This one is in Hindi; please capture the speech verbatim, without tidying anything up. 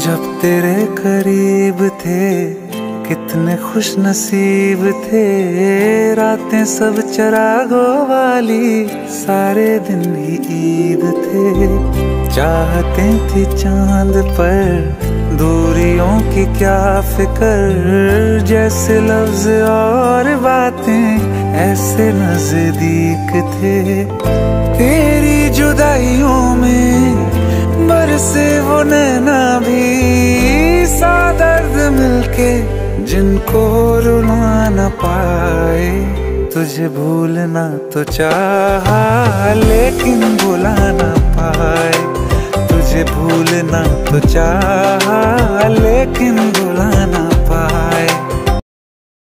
जब तेरे करीब थे कितने खुश नसीब थे, रातें सब चरागों वाली, सारे दिन ही ईद थे। चाहते थी चांद पर दूरियों की क्या फिकर, जैसे लफ्ज और बातें ऐसे नजदीक थे। तेरी जुदाइयों में बरसे वो नैना भी, सा दर्द मिलके जिनको रुला न पाए। तुझे भूलना तो चाहा लेकिन भुला न पाए, तुझे भूलना तो चाहा लेकिन भुला